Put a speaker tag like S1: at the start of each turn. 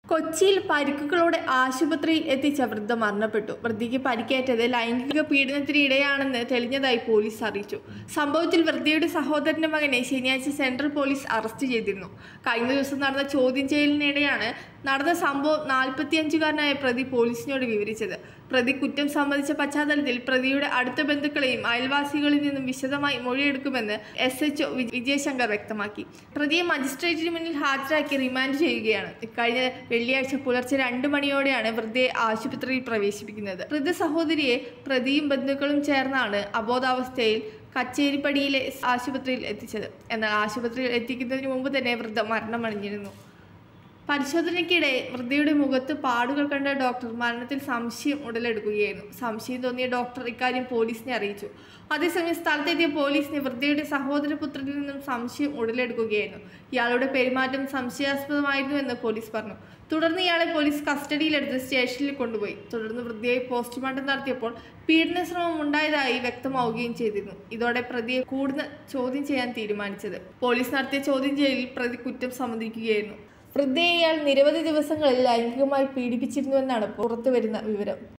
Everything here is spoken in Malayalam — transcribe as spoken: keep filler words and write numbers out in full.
S1: കൊച്ചിയിൽ പരിക്കുകളോടെ ആശുപത്രിയിൽ എത്തിച്ച വൃദ്ധ മരണപ്പെട്ടു. വൃദ്ധയ്ക്ക് പരിക്കേറ്റത് ലൈംഗിക പീഡനത്തിന് ഇടയാണെന്ന് തെളിഞ്ഞതായി പോലീസ് അറിയിച്ചു. സംഭവത്തിൽ വൃദ്ധയുടെ സഹോദരന്റെ മകനെ ശനിയാഴ്ച സെൻട്രൽ പോലീസ് അറസ്റ്റ് ചെയ്തിരുന്നു. കഴിഞ്ഞ ദിവസം നടന്ന ചോദ്യം ചെയ്യലിനിടെയാണ് നടന്ന സംഭവം നാൽപ്പത്തിയഞ്ചുകാരനായ പ്രതി പോലീസിനോട് വിവരിച്ചത്. പ്രതി കുറ്റം സമ്മതിച്ച പശ്ചാത്തലത്തിൽ പ്രതിയുടെ അടുത്ത ബന്ധുക്കളെയും അയൽവാസികളിൽ നിന്നും വിശദമായി മൊഴിയെടുക്കുമെന്ന് എസ് എച്ച് ഒ വിജയശങ്കർ വ്യക്തമാക്കി. പ്രതിയെ മജിസ്ട്രേറ്റിന് മുന്നിൽ ഹാജരാക്കി റിമാൻഡ് ചെയ്യുകയാണ്. കഴിഞ്ഞ വെള്ളിയാഴ്ച പുലർച്ചെ രണ്ട് മണിയോടെയാണ് വൃദ്ധയെ ആശുപത്രിയിൽ പ്രവേശിപ്പിക്കുന്നത്. വൃദ്ധ സഹോദരിയെ പ്രതിയും ബന്ധുക്കളും ചേർന്നാണ് അബോധാവസ്ഥയിൽ കച്ചേരിപ്പടിയിലെ ആശുപത്രിയിൽ എത്തിച്ചത്. എന്നാൽ ആശുപത്രിയിൽ എത്തിക്കുന്നതിന് മുമ്പ് തന്നെ വൃദ്ധ മരണമടഞ്ഞിരുന്നു. പരിശോധനയ്ക്കിടെ വൃദ്ധയുടെ മുഖത്ത് പാടുകൾ കണ്ട ഡോക്ടർ മരണത്തിൽ സംശയം ഉടലെടുക്കുകയായിരുന്നു. സംശയം തോന്നിയ ഡോക്ടർ ഇക്കാര്യം പോലീസിനെ അറിയിച്ചു. അതേസമയം സ്ഥലത്തെത്തിയ പോലീസിന് വൃദ്ധയുടെ സഹോദരപുത്രനിൽ നിന്നും സംശയം ഉടലെടുക്കുകയായിരുന്നു. ഇയാളുടെ പെരുമാറ്റം സംശയാസ്പദമായിരുന്നുവെന്ന് പോലീസ് പറഞ്ഞു. തുടർന്ന് ഇയാളെ പോലീസ് കസ്റ്റഡിയിലെടുത്ത് സ്റ്റേഷനിൽ കൊണ്ടുപോയി. തുടർന്ന് വൃദ്ധയെ പോസ്റ്റ്മോർട്ടം നടത്തിയപ്പോൾ പീഡന ശ്രമം ഉണ്ടായതായി വ്യക്തമാവുകയും ചെയ്തിരുന്നു. ഇതോടെ പ്രതിയെ കൂടുതൽ ചോദ്യം ചെയ്യാൻ തീരുമാനിച്ചത്. പോലീസ് നടത്തിയ ചോദ്യം ചെയ്യലിൽ പ്രതി കുറ്റം സമ്മതിക്കുകയായിരുന്നു. വൃദ്ധയെ ഇയാൾ നിരവധി ദിവസങ്ങളിൽ ലൈംഗികമായി പീഡിപ്പിച്ചിരുന്നുവെന്നാണ് പുറത്തുവരുന്ന വിവരം.